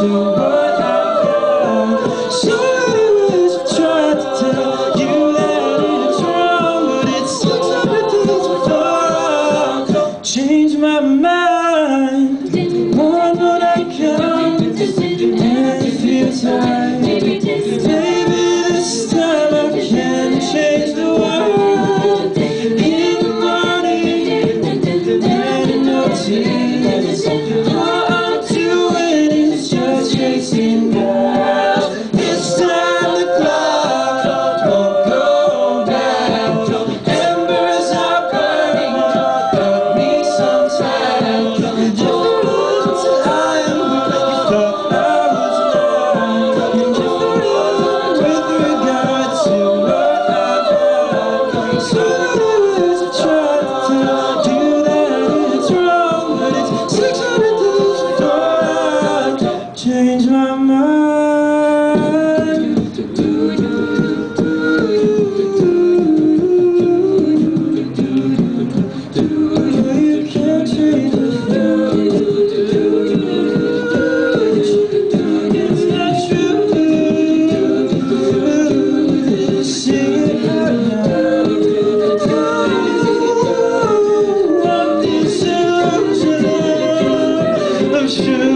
to what I got. So many ways I tried to tell you that it's wrong, but it's 600 days before I change my mind. One more night comes and it feels right. Maybe this time I can change the world. In the morning and in no tears, all I'm doing is just chasing God. This time the clock won't go back. Embers are burning up me sometimes. Different I am what you thought I was not. Different with regard to what I've got. So many ways I tried to tell you that it's wrong, but it's 600 days before I change my mind. You can't change the future. It's not true. Sing it out now. Want this illusion of sure.